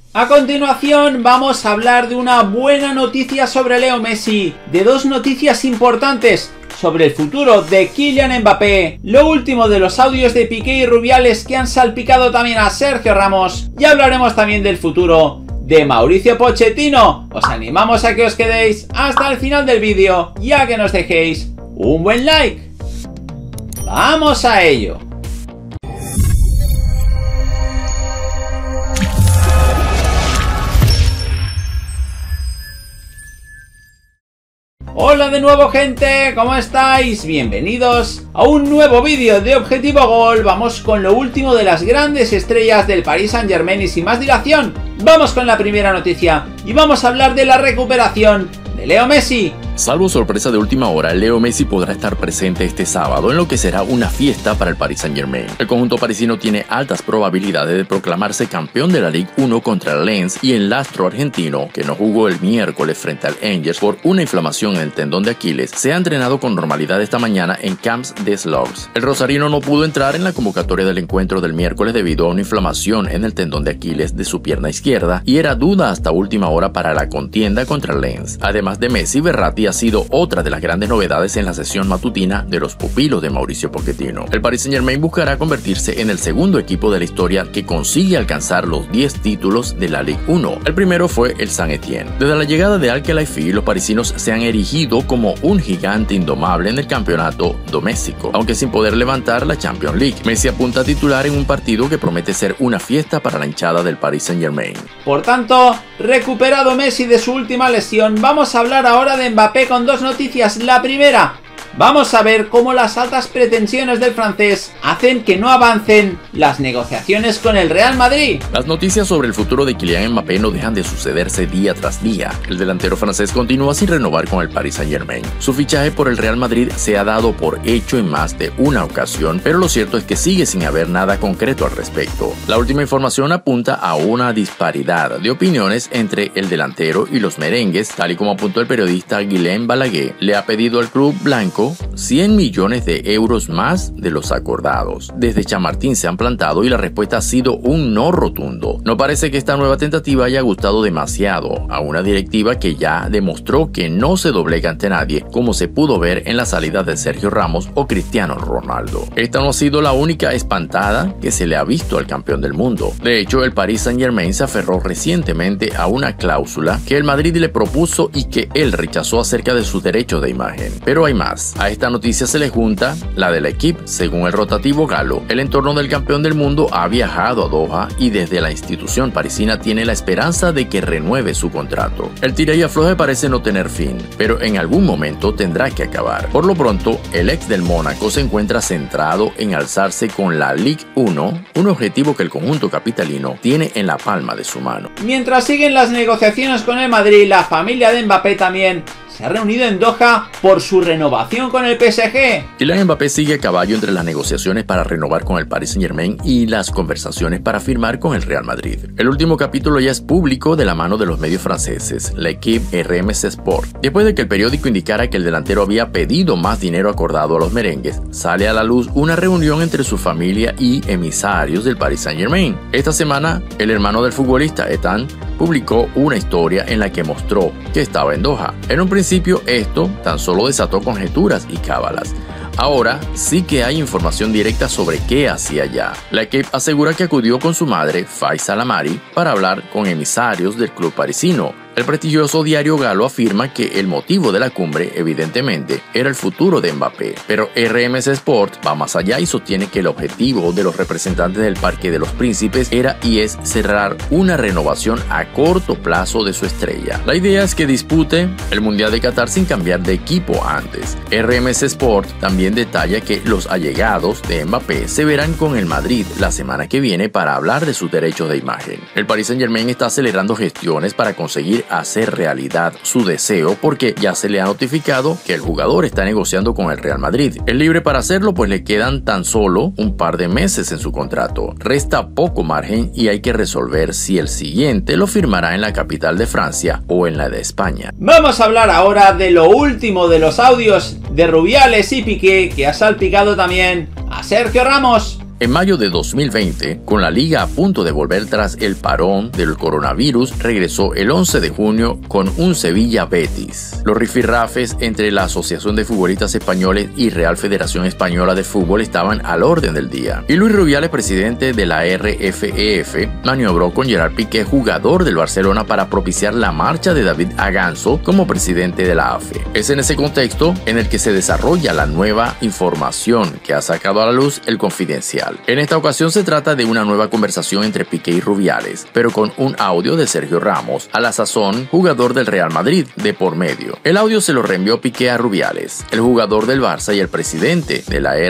A continuación vamos a hablar de una buena noticia sobre Leo Messi, de dos noticias importantes sobre el futuro de Kylian Mbappé, lo último de los audios de Piqué y Rubiales que han salpicado también a Sergio Ramos, y hablaremos también del futuro de Mauricio Pochettino. Os animamos a que os quedéis hasta el final del vídeo y a que nos dejéis un buen like. ¡Vamos a ello! Hola de nuevo, gente, ¿cómo estáis? Bienvenidos a un nuevo vídeo de Objetivo Gol. Vamos con lo último de las grandes estrellas del Paris Saint-Germain y sin más dilación, vamos con la primera noticia y vamos a hablar de la recuperación de Leo Messi. Salvo sorpresa de última hora, Leo Messi podrá estar presente este sábado en lo que será una fiesta para el Paris Saint-Germain. El conjunto parisino tiene altas probabilidades de proclamarse campeón de la Ligue 1 contra el Lens, y el astro argentino, que no jugó el miércoles frente al Angers por una inflamación en el tendón de Aquiles, se ha entrenado con normalidad esta mañana en Camps des Loges. El rosarino no pudo entrar en la convocatoria del encuentro del miércoles debido a una inflamación en el tendón de Aquiles de su pierna izquierda y era duda hasta última hora para la contienda contra el Lens. Además de Messi, Verratti ha sido otra de las grandes novedades en la sesión matutina de los pupilos de Mauricio Pochettino. El Paris Saint-Germain buscará convertirse en el segundo equipo de la historia que consigue alcanzar los 10 títulos de la Ligue 1. El primero fue el Saint-Étienne. Desde la llegada de Al-Khelaifi, los parisinos se han erigido como un gigante indomable en el campeonato doméstico, aunque sin poder levantar la Champions League. Messi apunta a titular en un partido que promete ser una fiesta para la hinchada del Paris Saint-Germain. Por tanto, recuperado Messi de su última lesión, vamos a hablar ahora de Mbappé con dos noticias. La primera, vamos a ver cómo las altas pretensiones del francés hacen que no avancen las negociaciones con el Real Madrid. Las noticias sobre el futuro de Kylian Mbappé no dejan de sucederse día tras día. El delantero francés continúa sin renovar con el Paris Saint-Germain. Su fichaje por el Real Madrid se ha dado por hecho en más de una ocasión, pero lo cierto es que sigue sin haber nada concreto al respecto. La última información apunta a una disparidad de opiniones entre el delantero y los merengues, tal y como apuntó el periodista Guilain Balaguer. Le ha pedido al club blanco 100 millones de euros más de los acordados. Desde Chamartín se han plantado y la respuesta ha sido un no rotundo. No parece que esta nueva tentativa haya gustado demasiado a una directiva que ya demostró que no se doblega ante nadie, como se pudo ver en la salida de Sergio Ramos o Cristiano Ronaldo. Esta no ha sido la única espantada que se le ha visto al campeón del mundo. De hecho, el Paris Saint-Germain se aferró recientemente a una cláusula que el Madrid le propuso y que él rechazó acerca de sus derechos de imagen. Pero hay más. A esta noticia se le junta la de la equipe. Según el rotativo galo, el entorno del campeón del mundo ha viajado a Doha y desde la institución parisina tiene la esperanza de que renueve su contrato. El tira y afloje parece no tener fin, pero en algún momento tendrá que acabar. Por lo pronto, el ex del Mónaco se encuentra centrado en alzarse con la Ligue 1, un objetivo que el conjunto capitalino tiene en la palma de su mano. Mientras siguen las negociaciones con el Madrid, la familia de Mbappé también se ha reunido en Doha por su renovación con el PSG. Kylian Mbappé sigue a caballo entre las negociaciones para renovar con el Paris Saint-Germain y las conversaciones para firmar con el Real Madrid. El último capítulo ya es público de la mano de los medios franceses, la equipe RMC Sport. Después de que el periódico indicara que el delantero había pedido más dinero acordado a los merengues, sale a la luz una reunión entre su familia y emisarios del Paris Saint-Germain. Esta semana, el hermano del futbolista, Ethan, publicó una historia en la que mostró que estaba en Doha. En un principio, esto tan solo desató conjeturas y cábalas. Ahora sí que hay información directa sobre qué hacía allá. La equipe asegura que acudió con su madre, Faiza Lamari, para hablar con emisarios del club parisino. El prestigioso diario galo afirma que el motivo de la cumbre, evidentemente, era el futuro de Mbappé, pero RMC Sport va más allá y sostiene que el objetivo de los representantes del Parque de los Príncipes era y es cerrar una renovación a corto plazo de su estrella. La idea es que dispute el Mundial de Qatar sin cambiar de equipo antes. RMC Sport también detalla que los allegados de Mbappé se verán con el Madrid la semana que viene para hablar de sus derechos de imagen. El Paris Saint-Germain está acelerando gestiones para conseguir hacer realidad su deseo porque ya se le ha notificado que el jugador está negociando con el Real Madrid. Es libre para hacerlo pues le quedan tan solo un par de meses en su contrato. Resta poco margen y hay que resolver si el siguiente lo firmará en la capital de Francia o en la de España. Vamos a hablar ahora de lo último de los audios de Rubiales y Piqué que ha salpicado también a Sergio Ramos. En mayo de 2020, con la liga a punto de volver tras el parón del coronavirus, regresó el 11 de junio con un Sevilla-Betis. Los rifirrafes entre la Asociación de Futbolistas Españoles y Real Federación Española de Fútbol estaban al orden del día. Y Luis Rubiales, presidente de la RFEF, maniobró con Gerard Piqué, jugador del Barcelona, para propiciar la marcha de David Aganzo como presidente de la AFE. Es en ese contexto en el que se desarrolla la nueva información que ha sacado a la luz El Confidencial. En esta ocasión se trata de una nueva conversación entre Piqué y Rubiales, pero con un audio de Sergio Ramos, a la sazón jugador del Real Madrid, de por medio. El audio se lo reenvió Piqué a Rubiales. El jugador del Barça y el presidente de la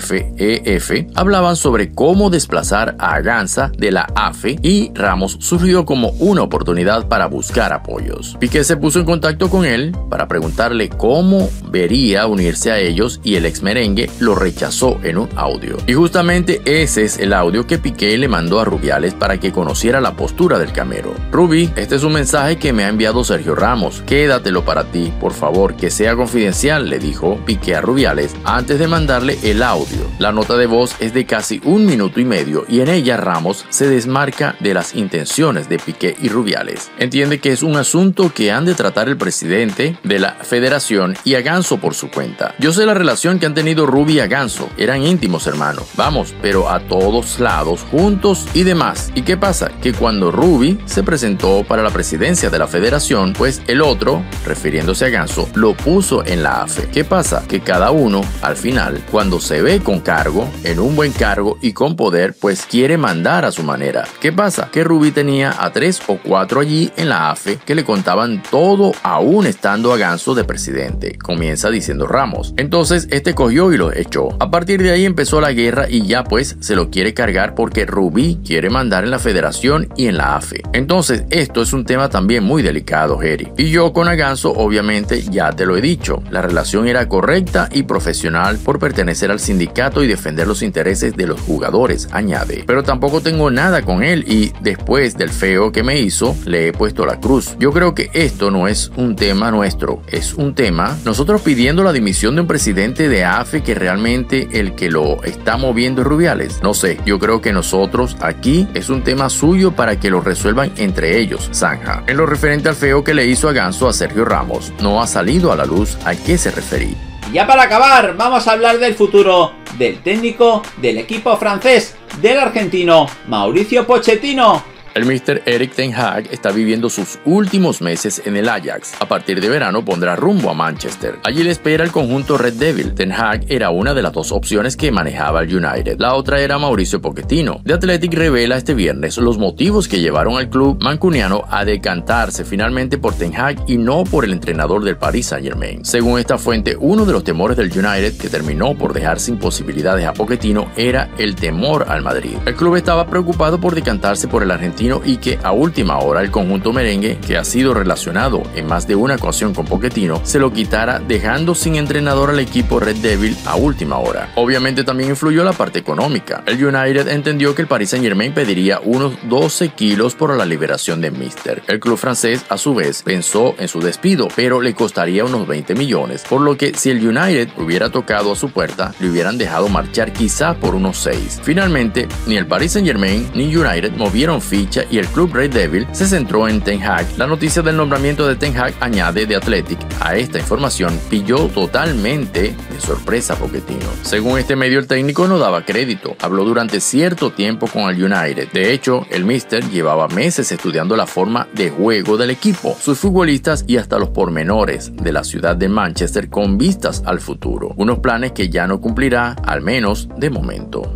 RFEF hablaban sobre cómo desplazar a Aganza de la AFE, y Ramos surgió como una oportunidad para buscar apoyos. Piqué se puso en contacto con él para preguntarle cómo vería unirse a ellos, y el ex merengue lo rechazó en un audio. Y justamente ese es el audio que Piqué le mandó a Rubiales para que conociera la postura del camero. Rubi, este es un mensaje que me ha enviado Sergio Ramos, quédatelo para ti, por favor, que sea confidencial, le dijo Piqué a Rubiales antes de mandarle el audio. La nota de voz es de casi 1 minuto y medio, y en ella Ramos se desmarca de las intenciones de Piqué y Rubiales. Entiende que es un asunto que han de tratar el presidente de la federación y Aganzo por su cuenta. Yo sé la relación que han tenido Rubi y Aganzo, eran íntimos hermanos, vamos, pero a todos lados, juntos y demás. ¿Y qué pasa? Que cuando Rubi se presentó para la presidencia de la federación, pues el otro, refiriéndose a Aganzo, lo puso en la AFE. ¿Qué pasa? Que cada uno, al final, cuando se ve con cargo, en un buen cargo y con poder, pues quiere mandar a su manera. ¿Qué pasa? Que Rubi tenía a 3 o 4 allí en la AFE que le contaban todo aún estando Aganzo de presidente, comienza diciendo Ramos. Entonces este cogió y lo echó. A partir de ahí empezó la guerra y ya pues se lo quiere cargar porque Rubi quiere mandar en la federación y en la AFE. Entonces esto es un tema también muy delicado, Jerry. Y yo con Aganzo obviamente ya te lo he dicho, la relación era correcta y profesional por pertenecer al sindicato y defender los intereses de los jugadores, añade. Pero tampoco tengo nada con él y después del feo que me hizo, le he puesto la cruz. Yo creo que esto no es un tema nuestro, es un tema nosotros pidiendo la dimisión de un presidente de AFE que realmente el que lo está moviendo es Rubiales. No sé, yo creo que nosotros aquí es un tema suyo para que lo resuelvan entre ellos, zanja. En lo referente al feo que le hizo Aganzo a Sergio Ramos, no ha salido a la luz a qué se refería. Y ya para acabar, vamos a hablar del futuro del técnico del equipo francés, del argentino Mauricio Pochettino. El Mr. Erik ten Hag está viviendo sus últimos meses en el Ajax. A partir de verano pondrá rumbo a Manchester. Allí le espera el conjunto Red Devil. Ten Hag era una de las dos opciones que manejaba el United. La otra era Mauricio Pochettino. The Athletic revela este viernes los motivos que llevaron al club mancuniano a decantarse finalmente por Ten Hag y no por el entrenador del Paris Saint-Germain. Según esta fuente, uno de los temores del United que terminó por dejar sin posibilidades a Pochettino era el temor al Madrid. El club estaba preocupado por decantarse por el argentino y que a última hora el conjunto merengue, que ha sido relacionado en más de una ocasión con Pochettino, se lo quitara dejando sin entrenador al equipo Red Devil a última hora. Obviamente también influyó la parte económica. El United entendió que el Paris Saint-Germain pediría unos 12 kilos por la liberación de Mister. El club francés a su vez pensó en su despido, pero le costaría unos 20 millones, por lo que si el United hubiera tocado a su puerta, le hubieran dejado marchar quizá por unos 6. Finalmente, ni el Paris Saint-Germain ni United movieron ficha y el club Red Devil se centró en Ten Hag. La noticia del nombramiento de Ten Hag, añade The Athletic, a esta información pilló totalmente de sorpresa a Pochettino. Según este medio, el técnico no daba crédito. Habló durante cierto tiempo con el United. De hecho, el Mister llevaba meses estudiando la forma de juego del equipo, sus futbolistas y hasta los pormenores de la ciudad de Manchester con vistas al futuro. Unos planes que ya no cumplirá, al menos de momento.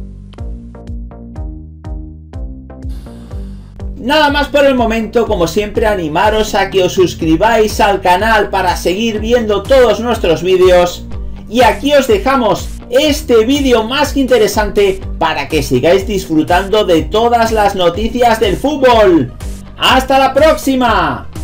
Nada más por el momento, como siempre animaros a que os suscribáis al canal para seguir viendo todos nuestros vídeos. Y aquí os dejamos este vídeo más que interesante para que sigáis disfrutando de todas las noticias del fútbol. ¡Hasta la próxima!